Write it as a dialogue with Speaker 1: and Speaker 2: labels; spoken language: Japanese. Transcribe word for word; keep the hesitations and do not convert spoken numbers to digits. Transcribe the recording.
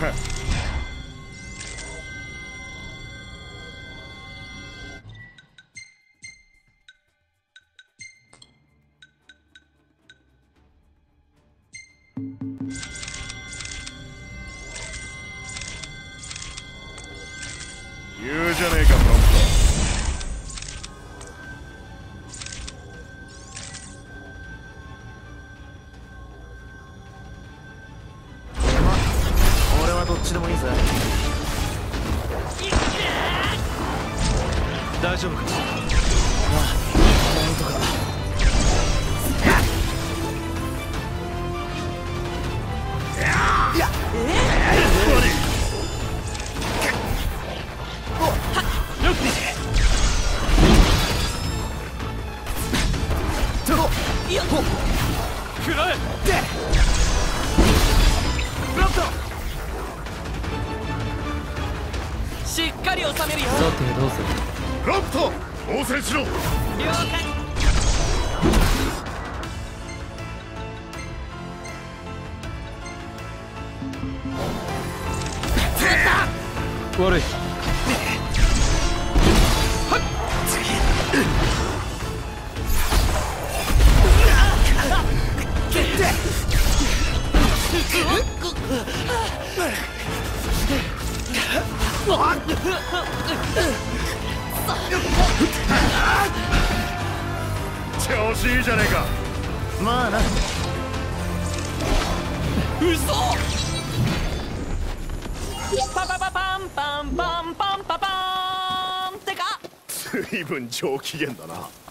Speaker 1: 言うじゃねえか、プロンプ
Speaker 2: ト。ま、俺はどっちでもいいぜ。大丈夫か？ああ、なんとか。いや、ええ？
Speaker 3: 食らえ！
Speaker 2: ブラッド！
Speaker 3: しっかり収めるよ。
Speaker 4: さてどうする？
Speaker 1: プロンプト応戦しろ。
Speaker 3: 了解。
Speaker 4: 悪い。
Speaker 1: 調子いいじゃねえか。
Speaker 2: まあな。
Speaker 3: 嘘！パパパパンパンパンパンパパーンってか。
Speaker 1: 随分上機嫌だな。